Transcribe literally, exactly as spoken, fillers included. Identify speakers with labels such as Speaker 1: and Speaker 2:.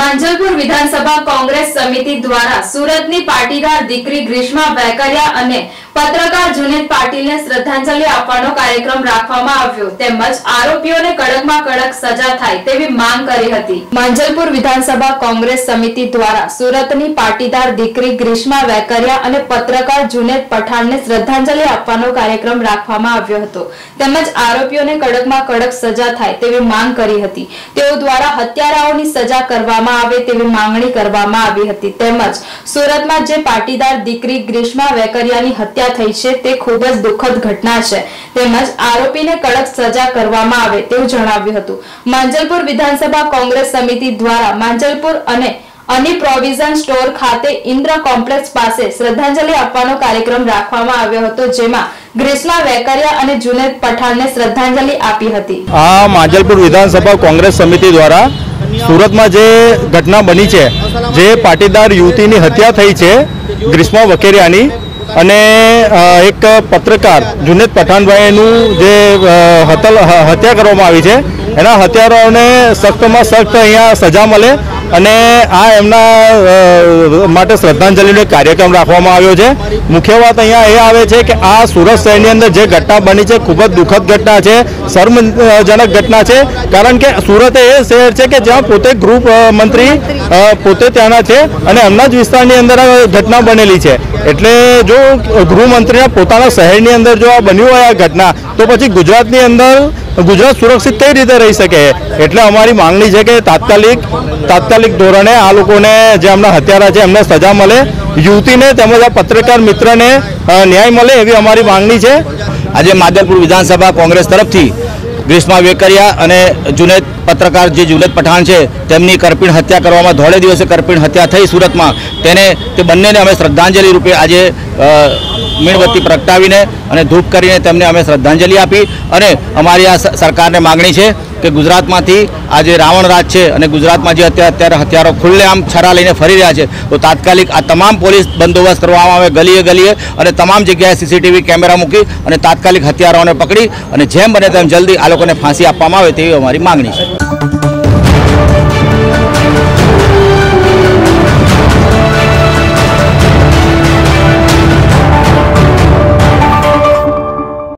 Speaker 1: માંજલપુર વિધાનસભા કોંગ્રેસ સમિતિ દ્વારા સુરતની પાટીદાર દીકરી ગ્રીષ્મા વેકરિયા અને પત્રકાર જુનેદ પાટીલને શ્રદ્ધાંજલિ આપવાનો કાર્યક્રમ રાખવામાં આવ્યો તેમજ આરોપીઓને કડકમાં કડક સજા થાય તેવી માંગ કરી હતી। માંજલપુર વિધાનસભા કોંગ્રેસ સમિતિ દ્વારા સુરતની પાટીદાર દીકરી ગ્રીષ્મા વેકરિયા અને પત્રકાર જુનેદ પઠાણને શ્રદ્ધાંજલિ આપવાનો કાર્યક્રમ રાખવામાં આવ્યો હતો તેમજ આરોપીઓને કડકમાં કડક સજા થાય તેવી માંગ કરી હતી। તેઓ દ્વારા હત્યારાઓની સજા કરવામાં આવે તેવી માંગણી કરવામાં આવી હતી તેમજ સુરતમાં જે પાટીદાર દીકરી ગ્રીષ્મા વેકરિયાની હત્યા થઈ છે તે ખૂબ જ દુઃખદ ઘટના છે તેમજ આરોપીને કડક સજા કરવામાં આવે તેવું જણાવ્યું હતું। માંજલપુર વિધાનસભા કોંગ્રેસ સમિતિ દ્વારા માંજલપુર અને અની પ્રોવિઝન સ્ટોર ખાતે ઇન્દ્ર કોમ્પ્લેક્સ પાસે શ્રદ્ધાંજલિ આપવાનો કાર્યક્રમ રાખવામાં આવ્યો હતો જેમાં ગ્રીષ્મા વેકરિયા અને જુનેદ પઠાણને શ્રદ્ધાંજલિ આપી હતી।
Speaker 2: આ માંજલપુર વિધાનસભા કોંગ્રેસ સમિતિ દ્વારા સુરતમાં જે ઘટના બની છે જે પાટીદાર યુવતીની હત્યા થઈ છે ગ્રીષ્મા વેકરિયાની અને એક પત્રકાર જુનેદ પઠાણભાઈનું જે હત્યા કરવામાં આવી છે એના હત્યારાઓને સખ્તમાં સખ્ત અહીંયા સજા મળે અને આ એમના માટે શ્રદ્ધાંજલિનો કાર્યક્રમ રાખવામાં આવ્યો છે। મુખ્ય વાત અહીંયા એ આવે છે કે આ સુરત શહેરની અંદર જે ઘટના બની છે ખૂબ જ દુઃખદ ઘટના છે, શર્મજનક ઘટના છે કારણ કે સુરત એ શહેર છે કે જ્યાં પોતે ગૃહ મંત્રી પોતે ત્યાંના છે અને એમના જ વિસ્તારની અંદર આ ઘટના બનેલી છે। એટલે જો ગૃહમંત્રીના પોતાના શહેરની અંદર જો આ બન્યું હોય આ ઘટના તો પછી ગુજરાતની અંદર ગુજરાત સુરક્ષિત કઈ રીતે રહી શકે। એટલે અમારી માંગણી છે કે તાત્કાલિક તાત્કાલિક ધોરણે આ લોકોને જે એમના હત્યારા છે એમને સજા મળે, યુવતીને તેમજ આ પત્રકાર મિત્રને ન્યાય મળે એવી અમારી માંગણી છે।
Speaker 3: આજે માંજલપુર વિધાનસભા કોંગ્રેસ તરફથી ગ્રીષ્મા વેકરિયા અને જુનેદ પત્રકાર જે જુનેદ પઠાણ છે તેમની કરપીણ હત્યા કરવામાં ધોળે દિવસે કરપીણ હત્યા થઈ સુરતમાં તેને તે બંનેને અમે શ્રદ્ધાંજલિ રૂપે આજે મીણબત્તી પ્રગટાવીને અને ધૂપ કરીને તેમને અમે શ્રદ્ધાંજલિ આપી અને અમારી આ સરકારને માગણી છે કે ગુજરાતમાંથી આ જે રાવણ રાજ છે અને ગુજરાતમાં જે અત્યારે અત્યારે હથિયારો ખુલ્લેઆમ છરા લઈને ફરી રહ્યા છે તો તાત્કાલિક આ તમામ પોલીસ બંદોબસ્ત કરવામાં આવે ગલીએ ગલીએ અને તમામ જગ્યાએ સીસીટીવી કેમેરા મૂકી અને તાત્કાલિક હથિયારોને પકડી અને જેમ બને તેમ જલ્દી આ લોકોને ફાંસી આપવામાં આવે તેવી અમારી માગણી છે।